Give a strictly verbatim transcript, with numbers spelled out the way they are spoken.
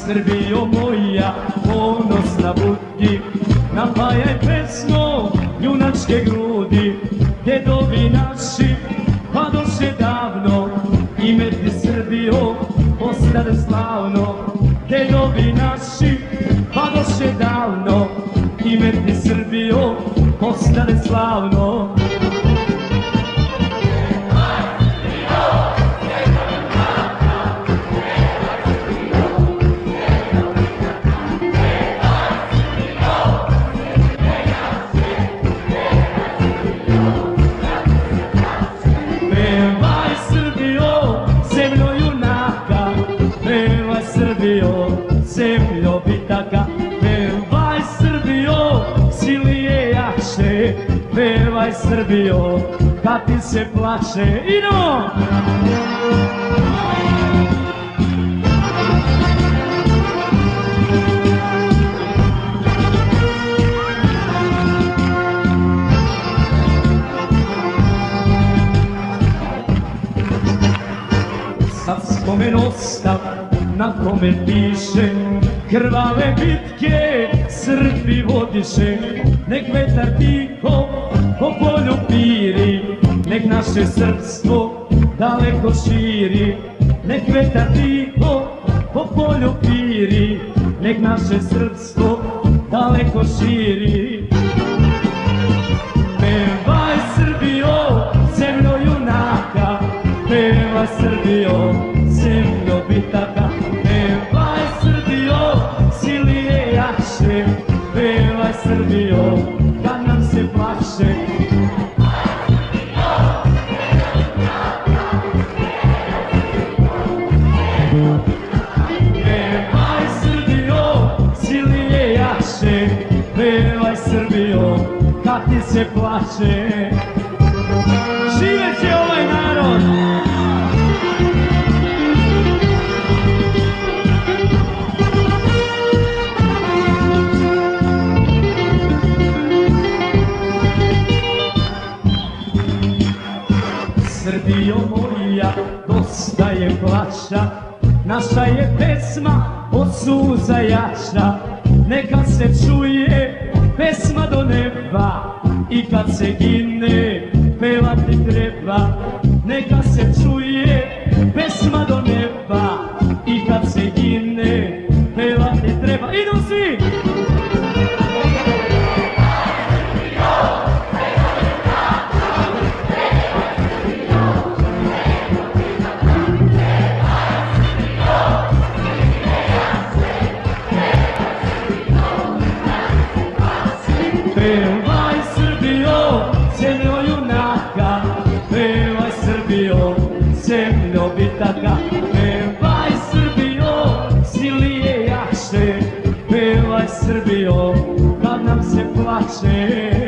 Srbijo moja, ponosna budi, napajaj pesmo junačke grudi. Djedovi naši padoše davno, ime ti Srbijo postade slavno. Djedovi naši padoše davno, ime ti Srbijo postade slavno. Zemljo bitaka, pevaj Srbijo, silije jače, pevaj Srbijo, kad ti se plače. Idemo! Sad spomen ostav na kome piše, krvave bitke Srbi vodiše. Nek vetar tiho po polju piri, nek naše srpstvo daleko širi. Nek vetar tiho po polju piri, nek naše srpstvo daleko širi. Pevaj Srbijo, zemljo junaka, pevaj Srbijo, zemljo bitaka. Pevaj Srbijo, silije jače, pevaj Srbijo, kad nam se plače. Pevaj Srbijo, silije jače, pevaj Srbijo, kad ti se plače. Živjet će ovaj narod! Srbijo moja, dosta je plaća, naša je pesma od suza jača. Neka se čuje pesma do neba i kad se gine pevati treba. Neka se čuje pesma do neba i kad se gine pevati treba. Idu svi! Pevaj Srbijo, zemljo junaka, pevaj Srbijo, zemljo bitaka. Pevaj Srbijo, silije jače, pevaj Srbijo, kad nam se plače.